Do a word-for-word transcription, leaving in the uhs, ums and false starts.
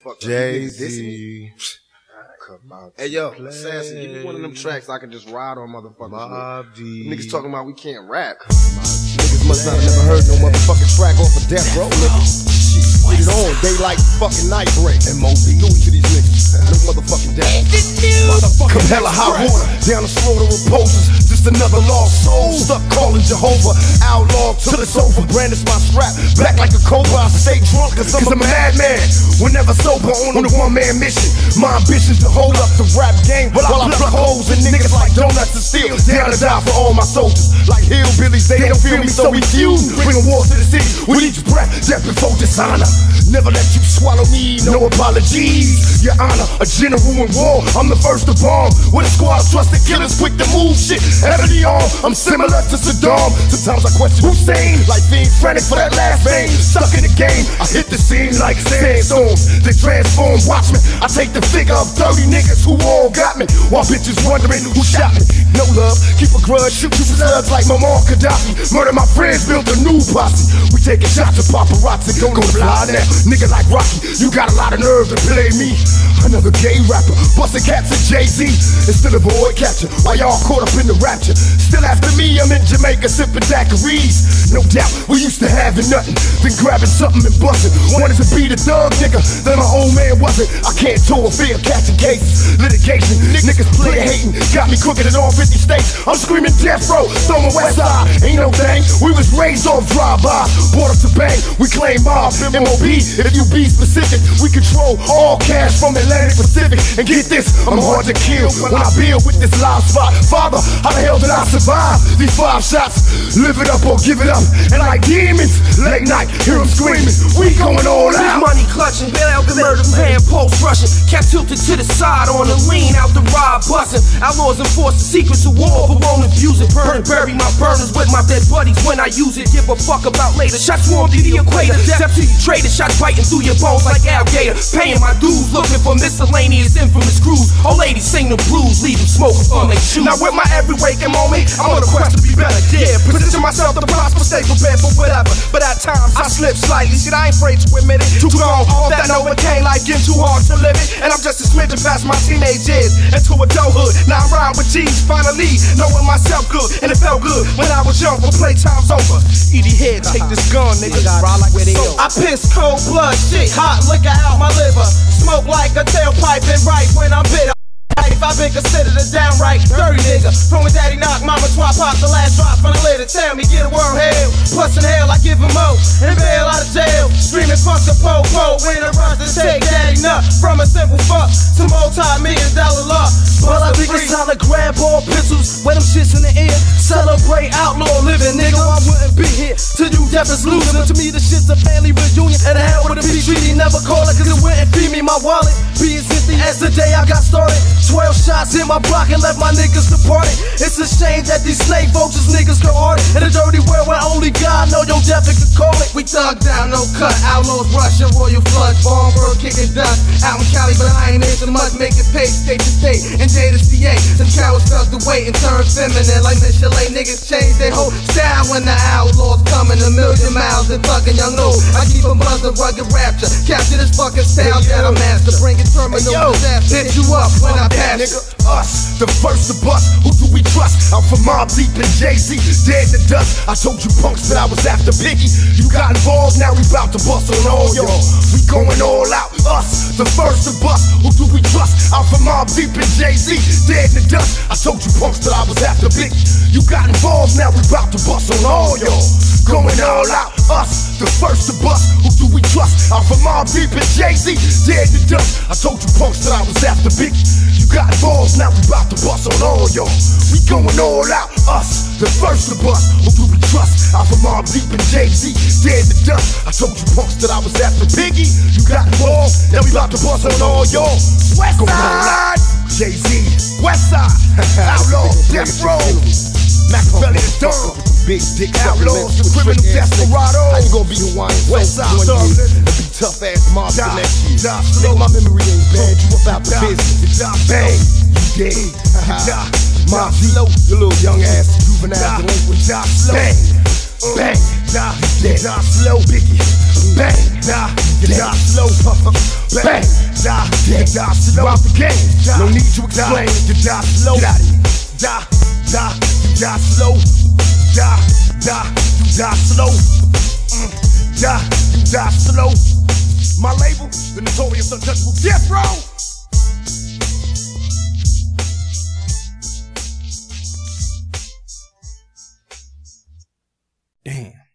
fuck Jay-Z. Hey yo, Sassy, give me one of them tracks I can just ride on motherfuckers with. Niggas talking about we can't rap. Niggas must not have never heard no motherfucking track off of Death Row, nigga. Shit, put it on, daylight fucking night break. M O B do it to these niggas. No motherfucking death. Come hella hot water, down the slaughter of posters. Just another lost soul, stuck calling Jehovah. Outlaw to the sofa, brandish my strap. Back like a cobra, I stay drunk cause I'm a madman. Whenever sober on a one-man mission. My ambition's to hold up the rap game while I pluck holes in niggas like donuts and steel. Down to die for all my soldiers. Like hillbillies, they don't feel me, so we fuse. Bring a war to the city with each breath, death before dishonor. Never let you swallow me, no apologies. Your honor, a general in war, I'm the first to bomb. With a squad of trusted killers quick to move shit out of the arm. I'm similar to Saddam. Sometimes I question Hussein, like being frantic for that last vein. Stuck in the game, I hit the scene like sandstorms. They transform, watch me. I take the figure of thirty niggas who all got me, while bitches wondering who shot me. No love, keep a grudge, shoot you slugs like Muammar Gaddafi. Murder my friends, built a new posse. We taking shots of paparazzi, go to fly now. Nigga like Rocky, you got a lot of nerve to play me. Another gay rapper, busting cats at Jay-Z instead of avoid capture. Why y'all caught up in the rapture? Still after me, I'm in Jamaica sipping daiquiris. No doubt, we used to having nothing, then grabbing something and busting. Wanted to be the thug nigga, then my old man wasn't. I can't tour, fear catching cases, litigation. Niggas play hating, got me crooked in all fifty states. I'm screaming death row, throwing west side. Ain't no thing, we was raised off drive-by. Brought up to bang, we claim mob. M O B, if you be specific, we control all cash from Atlantic Pacific. And get this, I'm hard to kill when I build with this live spot. Father, how the hell did I survive these five shots? Live it up or give it up. And like demons, late night, hear them screaming, we going all out. Money clutching, bail the murder pan, post rushing. Kept tilted to the side on the lean, out the ride busting. Outlaws enforce the secrets of war, but won't abuse it. Burn, bury my burners with my dead buddies when I use it. Give a fuck about later. Shots swarmed to the equator. Death to you traitor, shots biting through your bones like alligator. Paying my dues, looking for miscellaneous infamous crews. Old ladies sing the blues, leave them smoking from their shoes. Now with my every waking moment, I'm on a quest to be better. Yeah, position myself to prosper, stay prepared for whatever. But at times I slip slightly. Shit, I ain't afraid to admit it. Too gone, off that Novocaine, life getting too hard to live it. And I'm just a smidgen past my teenage years into adulthood. Now I'm riding with G's, finally knowing myself good. And it felt good when I was young, but playtime's over. Edie head, take this gun, nigga. Ride like where they go. I piss cold blood, shit, hot liquor out my liver. Smoke like a tailpipe and right when I'm bitter. I've been considered a downright dirty nigga. From when daddy knocked mama twat pop the last drop from the lid. Tell me get a world hell. Plus in hell I give him more and bail out of jail. Screaming fuck the po-po when I rush to take daddy nut. From a simple fuck to multi-million dollar luck. Well I think it's time to grab all pistols, wear them shits in the air. Celebrate outlaw living, nigga. I wouldn't be here till you death is losing. To me the shit's a family reunion. And the hell with a peace treaty, never call it cause it wouldn't feed me. My wallet be as empty as the day I got started. Twelve shots in my block and left my niggas departed. It's a shame that these slave vultures niggas go hard in a dirty world where only God know your death could call it. We thug down, no cut, outlaws rushing, royal flush, bomb bird kicking dust. Out in Cali, but I ain't missing much, make it pay state to state and day to C A. Them cowards felt the weight and turned feminine like Michelin. Niggas change their whole style when the outlaws coming a million miles and fucking young old. I keep a buzzing rugged rapture, capture this fucking style that I master. Bring it terminal disaster, hit you up when I pass. Nigga, us, the first to bust, who do we trust? Out for Mob Deep and Jay-Z, dead to dust. I told you punks that I was after Biggie. You got involved, now we bout to bust on all y'all. We going all out, us, the first to bust, who do we trust? Out for Mob Deep and Jay-Z, dead to dust. I told you punks that I was after Biggie. You got involved, now we bout to bust on all y'all. Going all out, us, the first to bust, who do we trust? Out for Mob Deep and Jay-Z, dead to dust. I told you punks that I was after Biggie. You got involved, now we bout to bust on all y'all. We going all out, us, the first to bust, who do we trust? Out for Mob Deep and Jay-Z, dead to dust. I told you punks that I was after Biggie. You got involved, now we bout to bust on all y'all. West Side, Jay-Z, West Side, Outlaw, Death Row, Machiavelli the Dawn, Big Dick Outlaws, the criminal desperado. How you gonna be Hawaiian? West Side, thug, and be tough ass mob for next year. Nigga, my memory ain't bad, you about the business. Bang, you dead. Mob Deep, you little young ass juvenile delinquent. Bang. Bang, die, you die slow, Biggie. Bang, die, you die slow, Puffer. Bang, die, you die slow. Out the game, no need to explain. You die slow, get out of here. Die, die, you die slow. Die, die, you die slow. Mm. Die, you die slow. My label, the notorious untouchable Death Row. Damn.